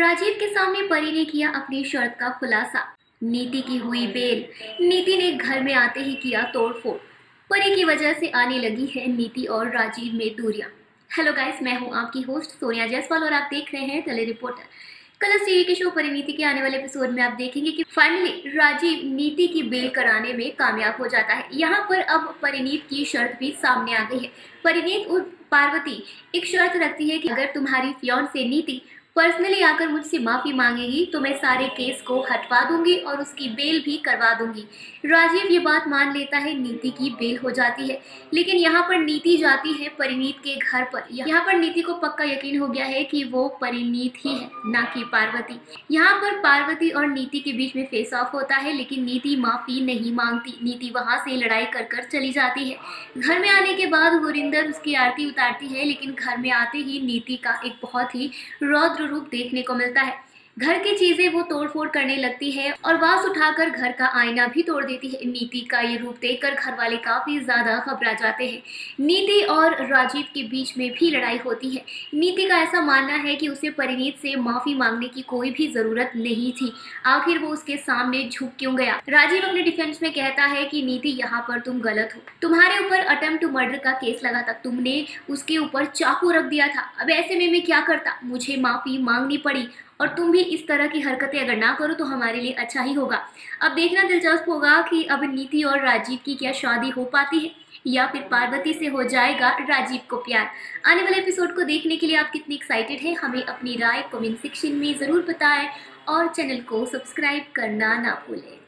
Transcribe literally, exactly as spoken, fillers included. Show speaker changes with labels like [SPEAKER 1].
[SPEAKER 1] राजीव के सामने परी ने किया अपनी शर्त का खुलासा। नीति की हुई बेल। नीति ने घर में आते ही किया तोड़फोड़। परी की वजह से आने लगी है नीति और राजीव में दूरियां। हेलो गाइस, मैं हूं आपकी होस्ट सोनिया जायसवाल और आप देख रहे हैं टेली रिपोर्टर। कलर्स टीवी के शो परिणीति के आने वाले एपिसोड में आप देखेंगे कि फाइनली राजीव नीति की बेल कराने में कामयाब हो जाता है। यहाँ पर अब परिणीत की शर्त भी सामने आ गई है। परिणीत और पार्वती एक शर्त रखती है कि अगर तुम्हारी फियांसे नीति पर्सनली आकर मुझसे माफी मांगेगी तो मैं सारे केस को हटवा दूंगी और उसकी बेल भी करवा दूंगी। राजीव ये बात मान लेता है, नीति की बेल हो जाती है। लेकिन यहाँ पर नीति जाती है परिणीत के घर पर। यहाँ पर नीति को पक्का यकीन हो गया है कि वो परिणीत ही है, ना कि पार्वती। यहाँ पर पार्वती और नीति के बीच में फेस ऑफ होता है, लेकिन नीति माफी नहीं मांगती। नीति वहां से लड़ाई कर कर चली जाती है। घर में आने के बाद गुरिंदर उसकी आरती उतारती है, लेकिन घर में आते ही नीति का एक बहुत ही रौद्र रूप देखने को मिलता है। घर की चीजें वो तोड़फोड़ करने लगती है और वास उठाकर घर का आईना भी तोड़ देती है। नीति का ये रूप देखकर घर वाले काफी ज्यादा घबरा जाते हैं। नीति और राजीव के बीच में भी लड़ाई होती है। नीति का ऐसा मानना है कि उसे परिणीत से माफी मांगने की कोई भी जरूरत नहीं थी, आखिर वो उसके सामने झुक क्यों गया। राजीव अपने डिफेंस में कहता है कि नीति, यहाँ पर तुम गलत हो। तुम्हारे ऊपर अटेम्प्ट टू मर्डर का केस लगा था, तुमने उसके ऊपर चाकू रख दिया था। अब ऐसे में मैं क्या करता, मुझे माफी मांगनी पड़ी। और तुम भी इस तरह की हरकतें अगर ना करो तो हमारे लिए अच्छा ही होगा। अब देखना दिलचस्प होगा कि अब नीति और राजीव की क्या शादी हो पाती है या फिर पार्वती से हो जाएगा राजीव को प्यार। आने वाले एपिसोड को देखने के लिए आप कितनी एक्साइटेड हैं, हमें अपनी राय कमेंट सेक्शन में जरूर बताएं और चैनल को सब्सक्राइब करना ना भूलें।